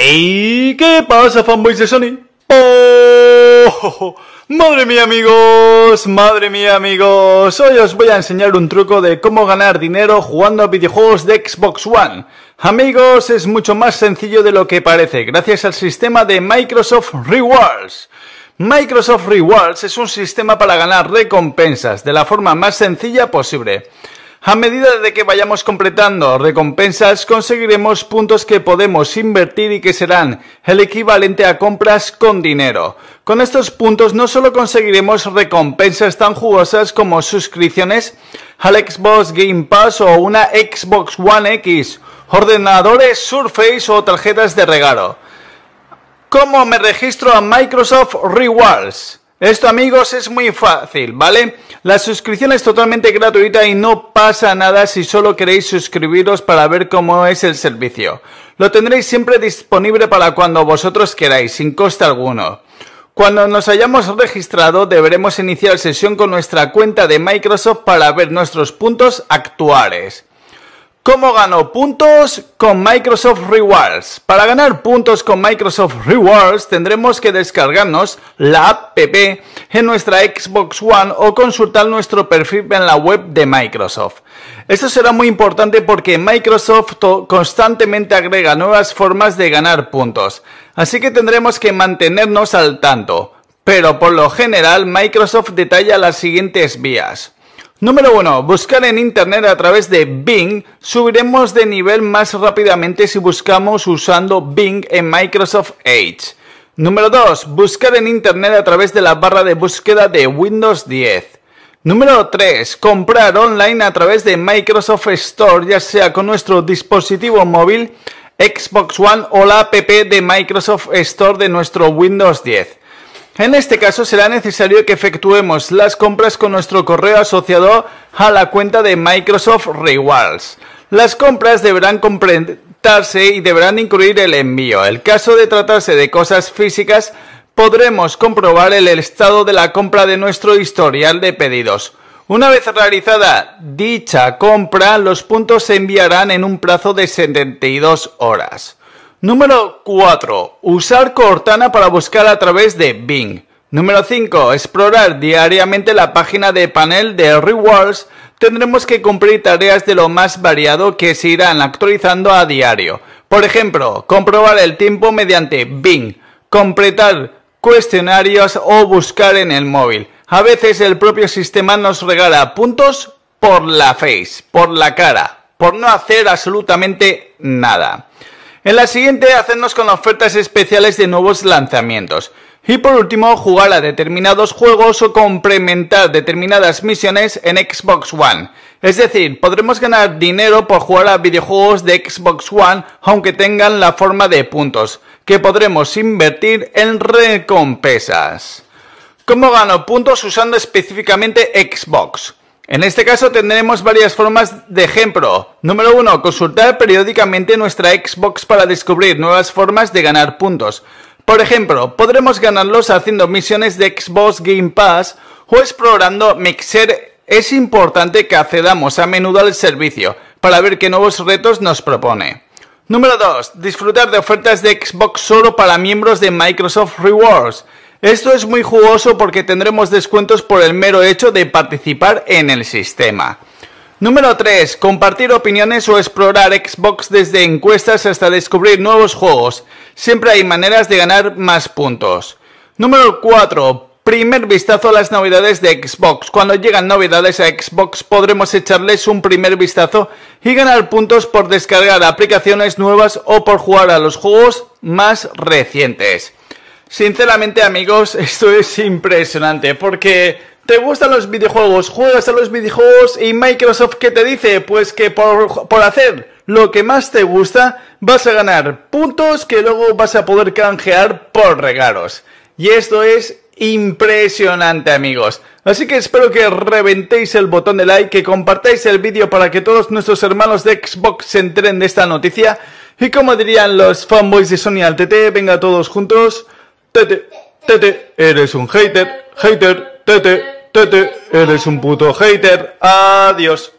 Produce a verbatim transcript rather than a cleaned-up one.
¡Ey! ¿Qué pasa, fanboys de Sony? ¡Oh! ¡Madre mía, amigos! ¡Madre mía, amigos! Hoy os voy a enseñar un truco de cómo ganar dinero jugando a videojuegos de Xbox One. Amigos, es mucho más sencillo de lo que parece, gracias al sistema de Microsoft Rewards. Microsoft Rewards es un sistema para ganar recompensas de la forma más sencilla posible. A medida de que vayamos completando recompensas, conseguiremos puntos que podemos invertir y que serán el equivalente a compras con dinero. Con estos puntos no solo conseguiremos recompensas tan jugosas como suscripciones al Xbox Game Pass o una Xbox One X, ordenadores Surface o tarjetas de regalo. ¿Cómo me registro a Microsoft Rewards? Esto, amigos, es muy fácil, ¿vale? La suscripción es totalmente gratuita y no pasa nada si solo queréis suscribiros para ver cómo es el servicio. Lo tendréis siempre disponible para cuando vosotros queráis, sin coste alguno. Cuando nos hayamos registrado, deberemos iniciar sesión con nuestra cuenta de Microsoft para ver nuestros puntos actuales. ¿Cómo gano puntos con Microsoft Rewards? Para ganar puntos con Microsoft Rewards tendremos que descargarnos la app en nuestra Xbox One o consultar nuestro perfil en la web de Microsoft. Esto será muy importante porque Microsoft constantemente agrega nuevas formas de ganar puntos, así que tendremos que mantenernos al tanto. Pero por lo general Microsoft detalla las siguientes vías. Número uno. Buscar en internet a través de Bing. Subiremos de nivel más rápidamente si buscamos usando Bing en Microsoft Edge. Número dos. Buscar en internet a través de la barra de búsqueda de Windows diez. Número tres. Comprar online a través de Microsoft Store, ya sea con nuestro dispositivo móvil, Xbox One o la app de Microsoft Store de nuestro Windows diez. En este caso será necesario que efectuemos las compras con nuestro correo asociado a la cuenta de Microsoft Rewards. Las compras deberán completarse y deberán incluir el envío. En caso de tratarse de cosas físicas, podremos comprobar el estado de la compra de nuestro historial de pedidos. Una vez realizada dicha compra, los puntos se enviarán en un plazo de setenta y dos horas. Número cuatro. Usar Cortana para buscar a través de Bing. Número cinco. Explorar diariamente la página de panel de Rewards. Tendremos que cumplir tareas de lo más variado que se irán actualizando a diario. Por ejemplo, comprobar el tiempo mediante Bing, completar cuestionarios o buscar en el móvil. A veces el propio sistema nos regala puntos por la face, por la cara, por no hacer absolutamente nada. En la siguiente, hacernos con ofertas especiales de nuevos lanzamientos. Y por último, jugar a determinados juegos o complementar determinadas misiones en Xbox One. Es decir, podremos ganar dinero por jugar a videojuegos de Xbox One, aunque tengan la forma de puntos, que podremos invertir en recompensas. ¿Cómo gano puntos usando específicamente Xbox? En este caso tendremos varias formas de ejemplo. Número uno. Consultar periódicamente nuestra Xbox para descubrir nuevas formas de ganar puntos. Por ejemplo, podremos ganarlos haciendo misiones de Xbox Game Pass o explorando Mixer. Es importante que accedamos a menudo al servicio para ver qué nuevos retos nos propone. Número dos. Disfrutar de ofertas de Xbox solo para miembros de Microsoft Rewards. Esto es muy jugoso porque tendremos descuentos por el mero hecho de participar en el sistema. Número tres. Compartir opiniones o explorar Xbox desde encuestas hasta descubrir nuevos juegos. Siempre hay maneras de ganar más puntos. Número cuatro. Primer vistazo a las novedades de Xbox. Cuando llegan novedades a Xbox podremos echarles un primer vistazo y ganar puntos por descargar aplicaciones nuevas o por jugar a los juegos más recientes. Sinceramente, amigos, esto es impresionante porque te gustan los videojuegos, juegas a los videojuegos y Microsoft, ¿qué te dice? Pues que por, por hacer lo que más te gusta vas a ganar puntos que luego vas a poder canjear por regalos. Y esto es impresionante, amigos. Así que espero que reventéis el botón de like, que compartáis el vídeo para que todos nuestros hermanos de Xbox se enteren de esta noticia. Y como dirían los fanboys de Sony al T T, venga todos juntos. Tete, tete, eres un hater, hater, tete, tete, eres un puto hater. Adiós.